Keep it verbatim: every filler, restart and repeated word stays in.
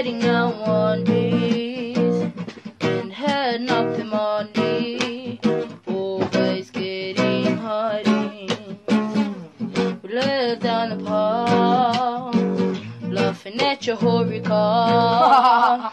getting down one knees and heading up the money, always getting hiding. We live down the park, laughing at your Hori car.